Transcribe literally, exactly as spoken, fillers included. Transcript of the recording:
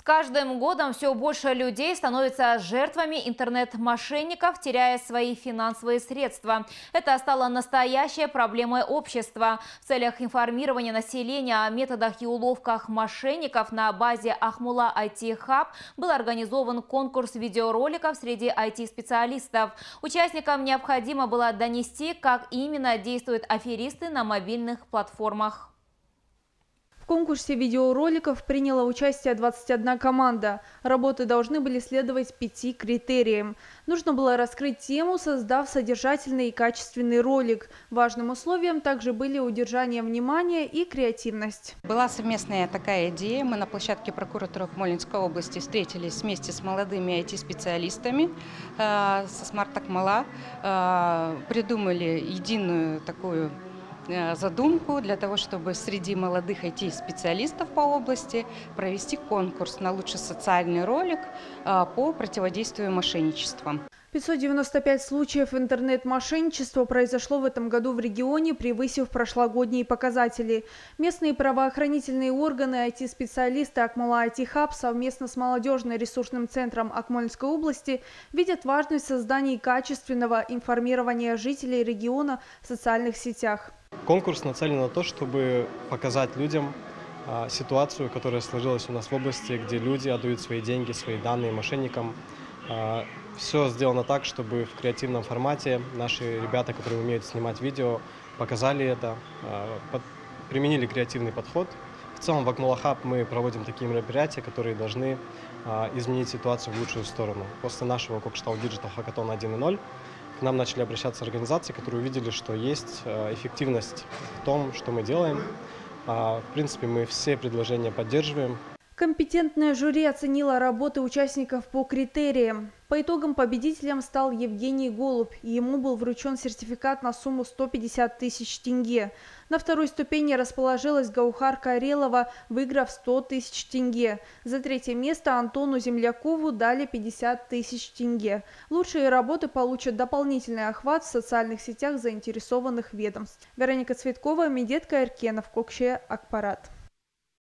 каждым годом все больше людей становятся жертвами интернет-мошенников, теряя свои финансовые средства. Это стало настоящей проблемой общества. В целях информирования населения о методах и уловках мошенников на базе Акмола ай ти хаб был организован конкурс видеороликов среди ай ти-специалистов. Участникам необходимо было донести, как именно действуют аферисты на мобильных платформах. В конкурсе видеороликов приняла участие двадцать одна команда. Работы должны были следовать пяти критериям. Нужно было раскрыть тему, создав содержательный и качественный ролик. Важным условием также были удержание внимания и креативность. Была совместная такая идея. Мы на площадке прокуратуры Акмолинской области встретились вместе с молодыми ай ти-специалистами э, со Smart Акмола, э, придумали единую такую задумку для того, чтобы среди молодых ай ти-специалистов по области провести конкурс на лучший социальный ролик по противодействию мошенничествам. пятьсот девяносто пять случаев интернет-мошенничества произошло в этом году в регионе, превысив прошлогодние показатели. Местные правоохранительные органы, ай ти-специалисты Акмола ай ти хаб совместно с молодежно-ресурсным центром Акмольской области видят важность создания качественного информирования жителей региона в социальных сетях. Конкурс нацелен на то, чтобы показать людям а, ситуацию, которая сложилась у нас в области, где люди отдают свои деньги, свои данные мошенникам. А, все сделано так, чтобы в креативном формате наши ребята, которые умеют снимать видео, показали это, а, под, применили креативный подход. В целом в Акмола хаб мы проводим такие мероприятия, которые должны а, изменить ситуацию в лучшую сторону. После нашего Кокштау Digital Hackathon один и ноль к нам начали обращаться организации, которые увидели, что есть эффективность в том, что мы делаем. В принципе, мы все предложения поддерживаем. Компетентное жюри оценило работы участников по критериям. По итогам победителем стал Евгений Голубь, и ему был вручен сертификат на сумму сто пятьдесят тысяч тенге. На второй ступени расположилась Гаухар Карелова, выиграв сто тысяч тенге. За третье место Антону Землякову дали пятьдесят тысяч тенге. Лучшие работы получат дополнительный охват в социальных сетях заинтересованных ведомств. Вероника Цветкова, Медет Каиркенов, Кокше Акпарат.